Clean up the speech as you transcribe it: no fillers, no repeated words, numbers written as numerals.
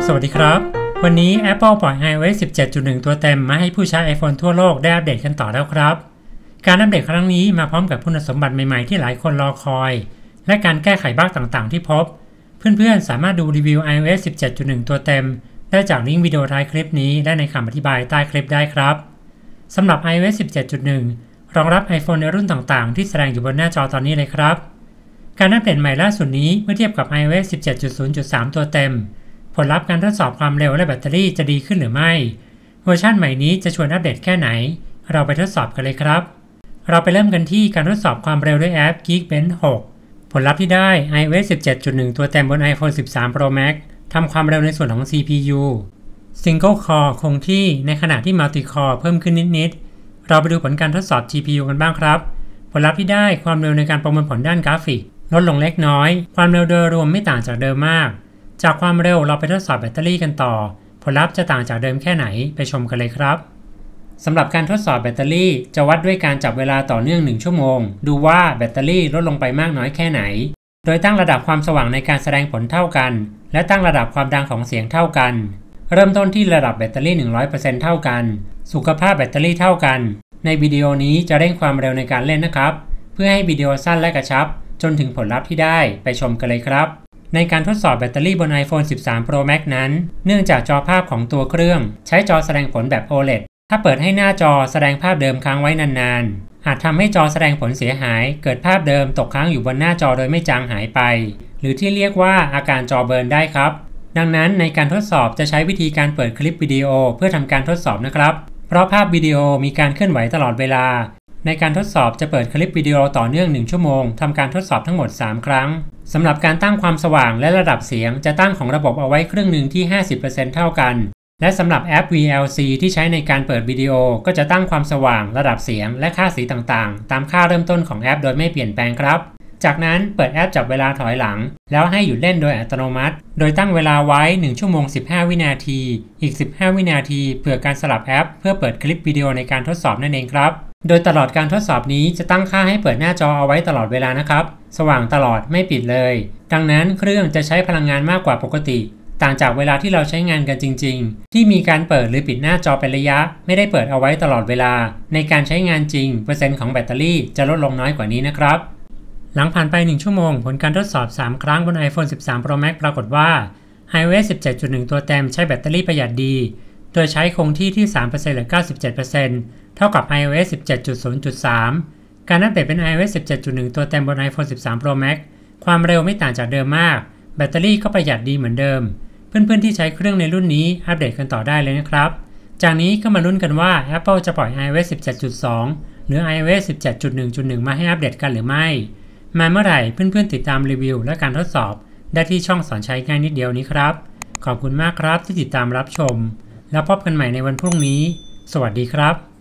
สวัสดีครับวันนี้ Apple ปล่อย iOS 17.1 ตัวเต็มมาให้ผู้ใช้ iPhone ทั่วโลกได้อัปเดตกันต่อแล้วครับการอัปเดตครั้งนี้มาพร้อมกับคุณสมบัติใหม่ๆที่หลายคนรอคอยและการแก้ไขบั๊กต่างๆที่พบเพื่อนๆสามารถดูรีวิว iOS 17.1 ตัวเต็มได้จากลิงก์วิดีโอท้ายคลิปนี้และในคำอธิบายใต้คลิปได้ครับสำหรับ iOS 17.1 รองรับ iPhone ในรุ่นต่างๆที่แสดงอยู่บนหน้าจอตอนนี้เลยครับการอัปเดตใหม่ล่าสุดนี้เมื่อเทียบกับ iOS 17.0.3 ตัวเต็มผลลัพธ์การทดสอบความเร็วและแบตเตอรี่จะดีขึ้นหรือไม่เวอร์ชันใหม่นี้จะชวนอัปเดตแค่ไหนเราไปทดสอบกันเลยครับเราไปเริ่มกันที่การทดสอบความเร็วด้วยแอป Geekbench 6 ผลลัพธ์ที่ได้ iOS 17.1 ตัวเต็มบน iPhone 13 Pro Max ทำความเร็วในส่วนของ CPU Single Core คงที่ในขณะที่ Multi Core เพิ่มขึ้นนิดๆเราไปดูผลการทดสอบ GPU กันบ้างครับผลลัพธ์ที่ได้ความเร็วในการประมวลผลด้านกราฟิกลดลงเล็กน้อยความเร็วโดยรวมไม่ต่างจากเดิมมากจากความเร็วเราไปทดสอบแบตเตอรี่กันต่อผลลัพธ์จะต่างจากเดิมแค่ไหนไปชมกันเลยครับสำหรับการทดสอบแบตเตอรี่จะวัดด้วยการจับเวลาต่อเนื่อง1ชั่วโมงดูว่าแบตเตอรี่ลดลงไปมากน้อยแค่ไหนโดยตั้งระดับความสว่างในการแสดงผลเท่ากันและตั้งระดับความดังของเสียงเท่ากันเริ่มต้นที่ระดับแบตเตอรี่ 100% เท่ากันสุขภาพแบตเตอรี่เท่ากันในวิดีโอนี้จะเร่งความเร็วในการเล่นนะครับเพื่อให้วิดีโอสั้นและกระชับจนถึงผลลัพธ์ที่ได้ไปชมกันเลยครับในการทดสอบแบตเตอรี่บน iPhone 13 Pro Max นั้นเนื่องจากจอภาพของตัวเครื่องใช้จอแสดงผลแบบ OLED ถ้าเปิดให้หน้าจอแสดงภาพเดิมค้างไว้นานๆอาจทำให้จอแสดงผลเสียหายเกิดภาพเดิมตกค้างอยู่บนหน้าจอโดยไม่จางหายไปหรือที่เรียกว่าอาการจอเบิร์นได้ครับดังนั้นในการทดสอบจะใช้วิธีการเปิดคลิปวิดีโอเพื่อทำการทดสอบนะครับเพราะภาพวิดีโอมีการเคลื่อนไหวตลอดเวลาในการทดสอบจะเปิดคลิปวิดีโอต่อเนื่อง1ชั่วโมงทำการทดสอบทั้งหมด3ครั้งสำหรับการตั้งความสว่างและระดับเสียงจะตั้งของระบบเอาไว้ครึ่งหนึ่งที่ 50% เท่ากันและสำหรับแอป VLC ที่ใช้ในการเปิดวิดีโอก็จะตั้งความสว่างระดับเสียงและค่าสีต่างๆตามค่าเริ่มต้นของแอปโดยไม่เปลี่ยนแปลงครับจากนั้นเปิดแอปจับเวลาถอยหลังแล้วให้หยุดเล่นโดยอัตโนมัติโดยตั้งเวลาไว้1ชั่วโมง15วินาทีอีก15วินาทีเผื่อการสลับแอปเพื่อเปิดคลิปวิดีโอในการทดสอบนั่นเองครับโดยตลอดการทดสอบนี้จะตั้งค่าให้เปิดหน้าจอเอาไว้ตลอดเวลานะครับสว่างตลอดไม่ปิดเลยดังนั้นเครื่องจะใช้พลังงานมากกว่าปกติต่างจากเวลาที่เราใช้งานกันจริงๆที่มีการเปิดหรือปิดหน้าจอเป็นระยะไม่ได้เปิดเอาไว้ตลอดเวลาในการใช้งานจริงเปอร์เซ็นต์ของแบตเตอรี่จะลดลงน้อยกว่านี้นะครับหลังผ่านไป1ชั่วโมงผลการทดสอบ3ครั้งบน iPhone 13 Pro Max ปรากฏว่า iOS 17.1 ตัวเต็มใช้แบตเตอรี่ประหยัดดีโดยใช้คงที่ที่ 3% หรือ 97% เท่ากับ iOS 17.0.3 การอัปเดตเป็น iOS 17.1 ตัวเต็มบน iPhone 13 Pro Max ความเร็วไม่ต่างจากเดิมมากแบตเตอรี่ก็ประหยัดดีเหมือนเดิมเพื่อนๆที่ใช้เครื่องในรุ่นนี้อัปเดตกันต่อได้เลยนะครับจากนี้ก็มาลุ้นกันว่า Apple จะปล่อย iOS 17.2 หรือ iOS 17.1.1 มาให้อัปเดตกันหรือไม่มาเมื่อไหร่เพื่อนๆติดตามรีวิวและการทดสอบได้ที่ช่องสอนใช้ง่ายนิดเดียวนี้ครับขอบคุณมากครับที่ติดตามรับชมแล้วพบกันใหม่ในวันพรุ่งนี้สวัสดีครับ